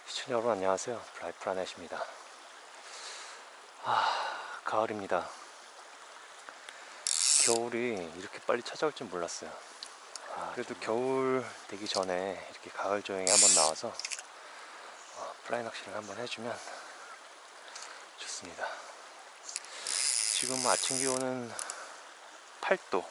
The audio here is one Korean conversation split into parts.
시청자 여러분 안녕하세요. 블라이프라넷입니다. 가을입니다. 겨울이 이렇게 빨리 찾아올 줄 몰랐어요. 그래도 정말. 겨울 되기 전에 이렇게 가을 조행에 한번 나와서 플라이 낚시를 한번 해주면 좋습니다. 지금 아침 기온은 8도.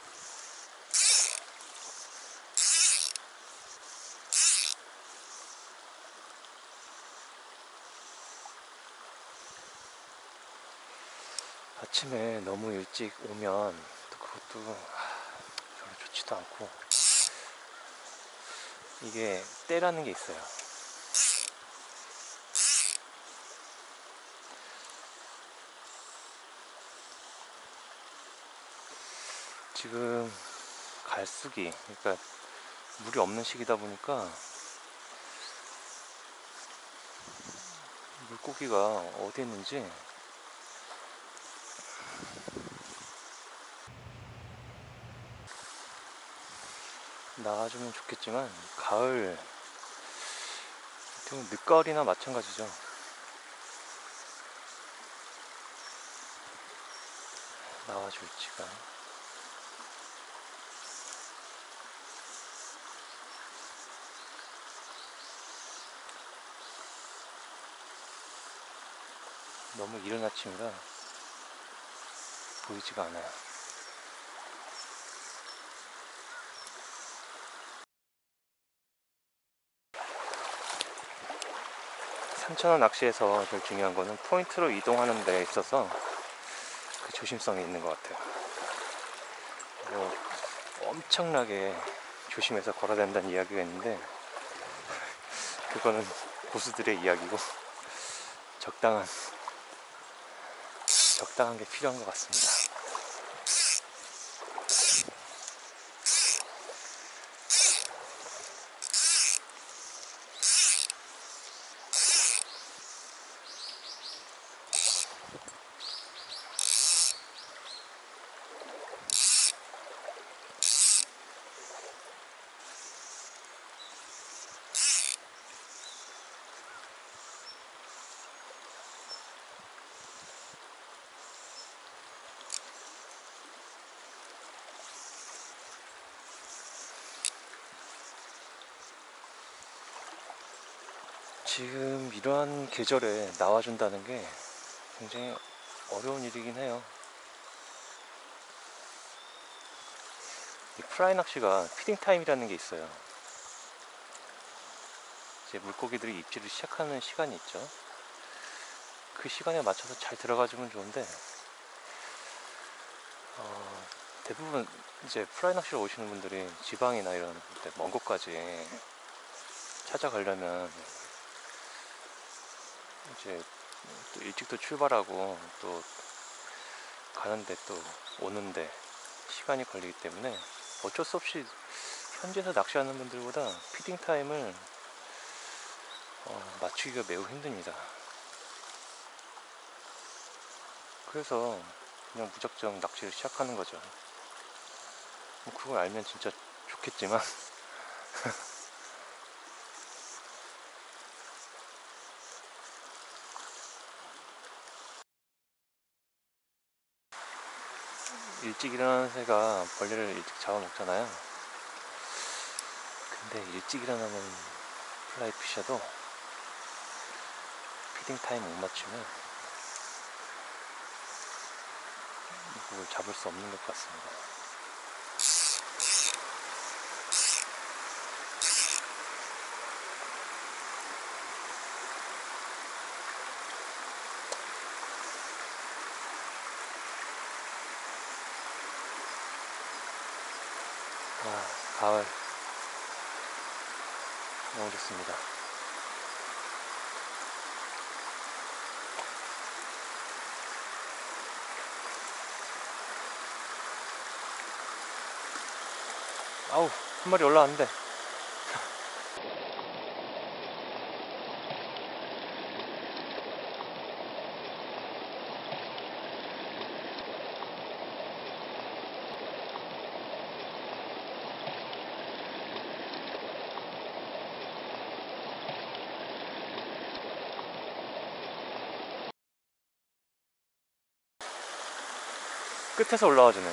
아침에 너무 일찍 오면 또 그것도 별로 좋지도 않고, 이게 때라는 게 있어요. 지금 갈수기, 그러니까 물이 없는 시기다 보니까 물고기가 어디 있는지 나와주면 좋겠지만, 가을, 늦가을이나 마찬가지죠. 나와줄지가. 너무 이른 아침이라 보이지가 않아요. 산천어 낚시에서 제일 중요한 거는 포인트로 이동하는 데 있어서 그 조심성이 있는 것 같아요. 엄청나게 조심해서 걸어야 된다는 이야기가 있는데, 그거는 고수들의 이야기고 적당한 게 필요한 것 같습니다. 지금 이러한 계절에 나와준다는 게 굉장히 어려운 일이긴 해요. 이 프라이 낚시가 피딩 타임이라는 게 있어요. 이제 물고기들이 입질을 시작하는 시간이 있죠. 그 시간에 맞춰서 잘 들어가주면 좋은데, 대부분 이제 프라이 낚시로 오시는 분들이 지방이나 이런 먼 곳까지 찾아가려면 이제 또 일찍 또 출발하고 또 가는데 또 오는데 시간이 걸리기 때문에 어쩔 수 없이 현지에서 낚시하는 분들보다 피딩 타임을 맞추기가 매우 힘듭니다. 그래서 그냥 무작정 낚시를 시작하는 거죠. 그걸 알면 진짜 좋겠지만 일찍 일어나는 새가 벌레를 일찍 잡아먹잖아요. 근데 일찍 일어나는 플라이 피셔도 피딩 타임 못 맞추면 이걸 잡을 수 없는 것 같습니다. 가을 너무 좋습니다. 아우, 한 마리 올라왔는데. 끝에서 올라와주네.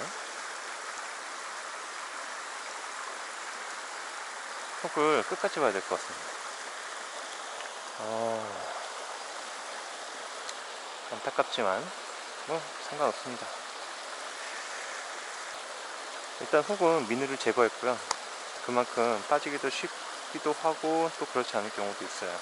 흙을 끝까지 봐야 될 것 같습니다. 안타깝지만 뭐 상관없습니다. 일단 흙은 미누를 제거했고요. 그만큼 빠지기도 쉽기도 하고 또 그렇지 않을 경우도 있어요.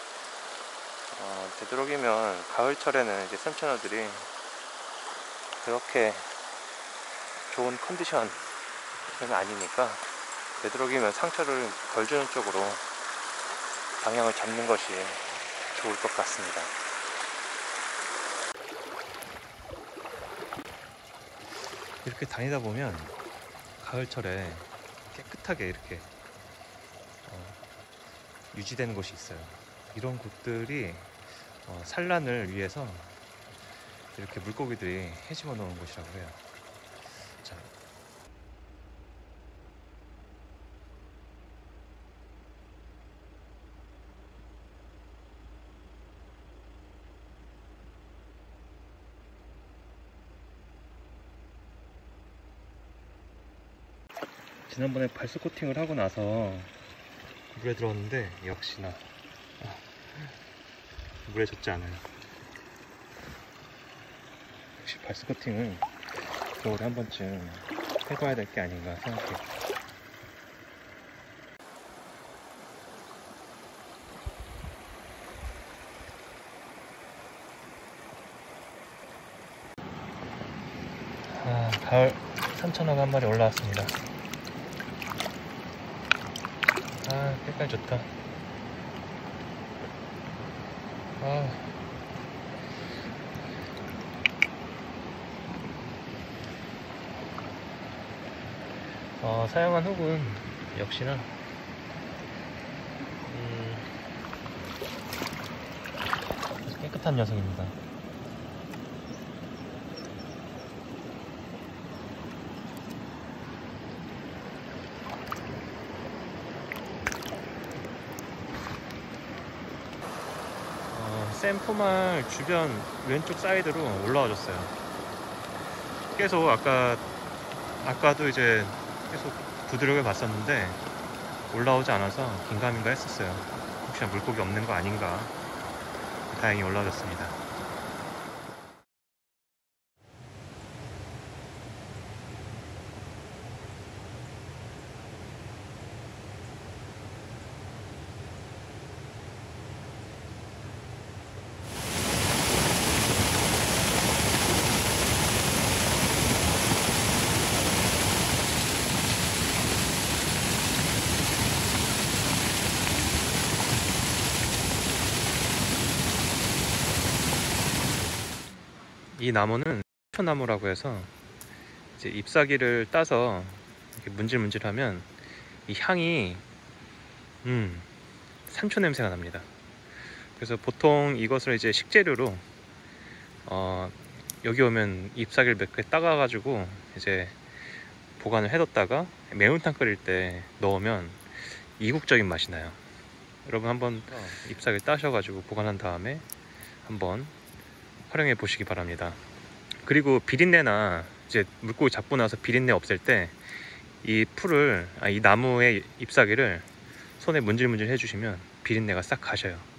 되도록이면 가을철에는 이제 선천어들이 그렇게 좋은 컨디션은 아니니까 되도록이면 상처를 덜 주는 쪽으로 방향을 잡는 것이 좋을 것 같습니다. 이렇게 다니다 보면 가을철에 깨끗하게 이렇게 유지되는 곳이 있어요. 이런 곳들이 산란을 위해서 이렇게 물고기들이 헤집어 놓은 곳이라고 해요. 자, 지난번에 발수 코팅을 하고 나서 물에 들어왔는데 역시나 물에 젖지 않아요. 역시 발수 코팅을 겨울에 한 번쯤 해봐야 될 게 아닌가 생각해요. 가을 산천어가 한 마리 올라왔습니다. 색깔 좋다. 사용한 흙은 역시나 아주 깨끗한 녀석입니다. 샘포말 주변 왼쪽 사이드로 올라와줬어요. 계속 아까도 이제 계속 두드려 봤었는데 올라오지 않아서 긴가민가 했었어요. 혹시나 물고기 없는 거 아닌가. 다행히 올라와줬습니다. 이 나무는 산초나무라고 해서 이제 잎사귀를 따서 이렇게 문질문질하면 이 향이 산초 냄새가 납니다. 그래서 보통 이것을 이제 식재료로 여기 오면 잎사귀를 몇 개 따가가지고 이제 보관을 해뒀다가 매운탕 끓일 때 넣으면 이국적인 맛이 나요. 여러분 한번 잎사귀를 따셔가지고 보관한 다음에 한번 활용해 보시기 바랍니다. 그리고 비린내나 이제 물고기 잡고 나서 비린내 없앨 때 이 풀을 이 나무의 잎사귀를 손에 문질문질 해주시면 비린내가 싹 가셔요.